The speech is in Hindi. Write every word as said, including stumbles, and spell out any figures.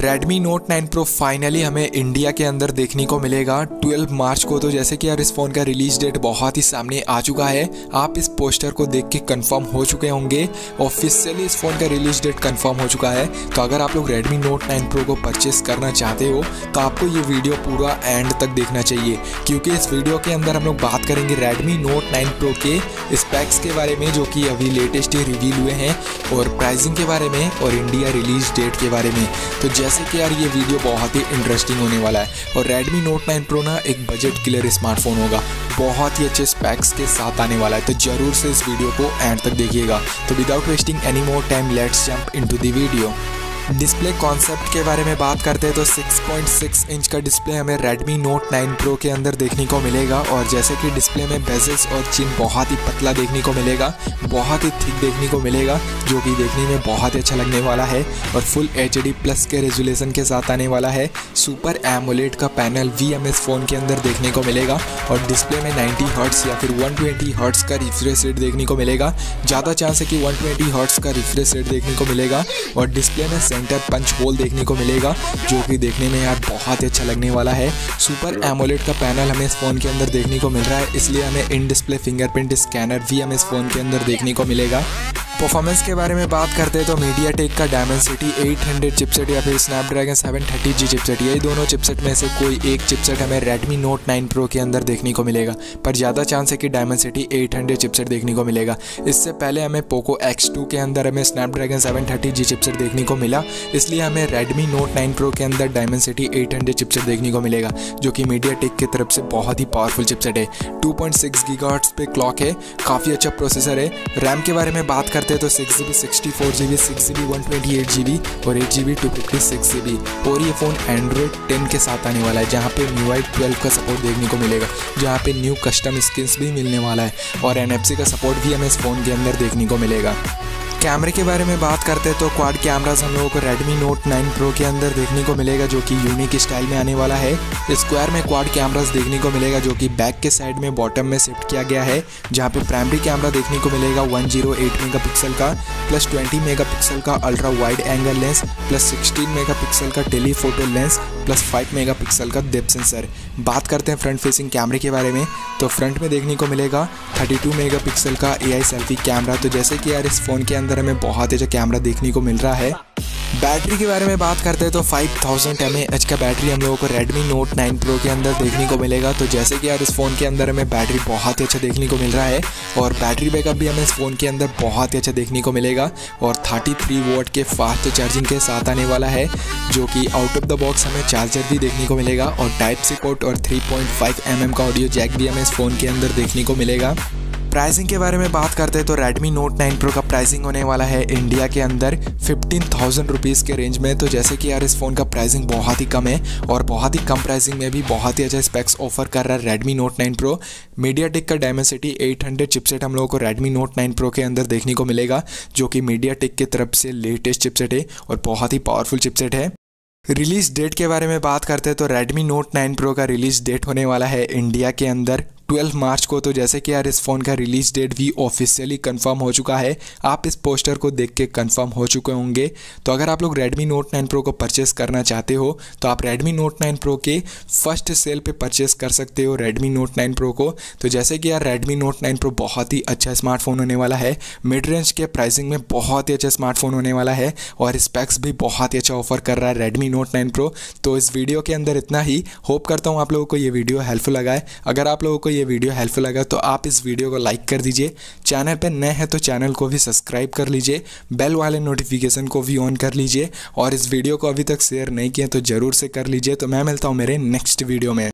Redmi Note nine Pro finally हमें इंडिया के अंदर देखने को मिलेगा ट्वेल्व मार्च को। तो जैसे कि यार इस फ़ोन का रिलीज डेट बहुत ही सामने आ चुका है, आप इस पोस्टर को देख के कंफर्म हो चुके होंगे। ऑफिशियली इस फ़ोन का रिलीज डेट कंफर्म हो चुका है। तो अगर आप लोग Redmi Note नाइन Pro को परचेस करना चाहते हो तो आपको ये वीडियो पूरा एंड तक देखना चाहिए, क्योंकि इस वीडियो के अंदर हम लोग बात करेंगे Redmi Note नाइन Pro के स्पेक्स के बारे में जो कि अभी लेटेस्ट ही रिवील हुए हैं, और प्राइसिंग के बारे में और इंडिया रिलीज डेट के बारे में। तो जैसे कि यार ये वीडियो बहुत ही इंटरेस्टिंग होने वाला है। और Redmi Note नाइन Pro ना एक बजट क्लियर स्मार्टफोन होगा, बहुत ही अच्छे स्पेक्स के साथ आने वाला है। तो जरूर से इस वीडियो को एंड तक देखिएगा। तो without wasting any more time let's jump into the video. Display concept के बारे में बात करते हैं तो सिक्स पॉइंट सिक्स इंच का डिस्प्ले हमें Redmi Note नाइन Pro के अंदर देखने को मिलेगा। और जैसे कि डिस्प्ले में बेजल्स और चिन बहुत ही पतला देखने को मिलेगा, बहुत ही थिक देखने को मिलेगा, जो कि देखने में बहुत ही अच्छा लगने वाला है। और फुल एच डी प्लस के रेजोल्यूशन के साथ आने वाला है। सुपर एमोलेड का पैनल वी एम एस फ़ोन के अंदर देखने को मिलेगा। और डिस्प्ले में नाइंटी हर्ट्स या फिर वन ट्वेंटी हर्ट्स का रिफ्रेश रेट देखने को मिलेगा। ज़्यादा चांस है कि वन ट्वेंटी हर्ट्स का रिफ्रेश रेट देखने को मिलेगा। और डिस्प्ले में सेंटर पंच होल देखने को मिलेगा, जो कि देखने में यार बहुत ही अच्छा लगने वाला है। सुपर एमोलेड का पैनल हमें इस फ़ोन के अंदर देखने को मिल रहा है, इसलिए हमें इन डिस्प्ले फिंगरप्रिंट स्कैनर वी एम एस फ़ोन के अंदर देखने को मिलेगा। परफॉर्मेंस के बारे में बात करते हैं तो मीडियाटेक का डायमेंसिटी एट हंड्रेड चिपसेट या फिर Snapdragon seven thirty G chipset, यही दोनों चिपसेट में से कोई एक चिपसेट हमें Redmi Note नाइन Pro के अंदर देखने को मिलेगा। पर ज़्यादा चांस है कि डायमेंसिटी एट हंड्रेड चिपसेट देखने को मिलेगा। इससे पहले हमें पोको एक्स टू के अंदर हमें Snapdragon seven thirty G chipset देखने को मिला, इसलिए हमें Redmi Note नाइन Pro के अंदर डायमेंसिटी एट हंड्रेड चिपसेट देखने को मिलेगा, जो कि मीडियाटेक की तरफ से बहुत ही पावरफुल चिपसेट है। टू पॉइंट सिक्स गीगाहर्ट्ज़ पे क्लॉक है, काफ़ी अच्छा प्रोसेसर है। रैम के बारे में बात करते हैं तो six G B sixty four G B six G B one twenty eight G B और eight G B two fifty six G B. और ये फ़ोन एंड्रॉयड टेन के साथ आने वाला है, जहाँ पे M I U I twelve का सपोर्ट देखने को मिलेगा, जहाँ पे न्यू कस्टम स्किन्स भी मिलने वाला है। और एन एफ सी का सपोर्ट भी हमें इस फ़ोन के अंदर देखने को मिलेगा। कैमरे के बारे में बात करते हैं तो क्वाड कैमरास हम लोगों को Redmi Note नाइन Pro के अंदर देखने को मिलेगा, जो कि यूनिक स्टाइल में आने वाला है। स्क्वायर में क्वाड कैमरास देखने को मिलेगा, जो कि बैक के साइड में बॉटम में शिफ्ट किया गया है, जहां पे प्राइमरी कैमरा देखने को मिलेगा वन ज़ीरो एट मेगापिक्सल का प्लस ट्वेंटी मेगापिक्सल का ultra wide angle lens plus sixteen megapixel का telephoto lens plus five megapixel का डेप्थ सेंसर। बात करते हैं फ्रंट फेसिंग कैमरे के बारे में तो फ्रंट में देखने को मिलेगा थर्टी टू मेगापिक्सल का ए आई सेल्फी कैमरा। तो जैसे कि यार इस फ़ोन के अंदर हमें बहुत अच्छा कैमरा देखने को मिल रहा है। बैटरी के बारे में बात करते हैं तो five thousand M A H का बैटरी हम लोगों को Redmi Note नाइन Pro के अंदर देखने को मिलेगा। तो जैसे कि यार इस फ़ोन के अंदर हमें बैटरी बहुत ही अच्छा देखने को मिल रहा है, और बैटरी बैकअप भी हमें इस फ़ोन के अंदर बहुत ही अच्छा देखने को मिलेगा। और थर्टी थ्री वोल्ट के फास्ट चार्जिंग के साथ आने वाला है, जो कि आउट ऑफ द बॉक्स हमें चार्जर भी देखने को मिलेगा। और टाइप सी पोर्ट और three point five M M का ऑडियो जैक भी हमें इस फ़ोन के अंदर देखने को मिलेगा। प्राइसिंग के बारे में बात करते हैं तो Redmi Note नाइन Pro का प्राइसिंग होने वाला है इंडिया के अंदर फिफ्टीन थाउजेंड रुपीज़ के रेंज में। तो जैसे कि यार इस फ़ोन का प्राइसिंग बहुत ही कम है, और बहुत ही कम प्राइसिंग में भी बहुत ही अच्छा स्पेक्स ऑफर कर रहा है Redmi Note nine Pro। MediaTek का डायमेंसिटी एट हंड्रेड चिपसेट हम लोगों को Redmi Note नाइन Pro के अंदर देखने को मिलेगा, जो कि मीडियाटेक की तरफ से लेटेस्ट चिपसेट है और बहुत ही पावरफुल चिपसेट है। रिलीज डेट के बारे में बात करते हैं तो Redmi Note नाइन Pro का रिलीज डेट होने वाला है इंडिया के अंदर ट्वेल्व मार्च को। तो जैसे कि यार इस फ़ोन का रिलीज डेट भी ऑफिशियली कंफर्म हो चुका है, आप इस पोस्टर को देख के कंफर्म हो चुके होंगे। तो अगर आप लोग Redmi Note नाइन Pro को परचेस करना चाहते हो तो आप Redmi Note नाइन Pro के फर्स्ट सेल पे परचेस कर सकते हो Redmi Note नाइन Pro को। तो जैसे कि यार Redmi Note नाइन Pro बहुत ही अच्छा स्मार्टफोन होने वाला है, मिड रेंज के प्राइसिंग में बहुत ही अच्छा स्मार्टफोन होने वाला है, और स्पेक्स भी बहुत ही अच्छा ऑफर कर रहा है Redmi Note नाइन Pro। तो इस वीडियो के अंदर इतना ही। होप करता हूँ आप लोगों को ये वीडियो हेल्पफुल लगा है। अगर आप लोगों को ये वीडियो हेल्पफुल लगा तो आप इस वीडियो को लाइक कर दीजिए। चैनल पर नए हैं तो चैनल को भी सब्सक्राइब कर लीजिए, बेल वाले नोटिफिकेशन को भी ऑन कर लीजिए, और इस वीडियो को अभी तक शेयर नहीं किया तो ज़रूर से कर लीजिए। तो मैं मिलता हूँ मेरे नेक्स्ट वीडियो में।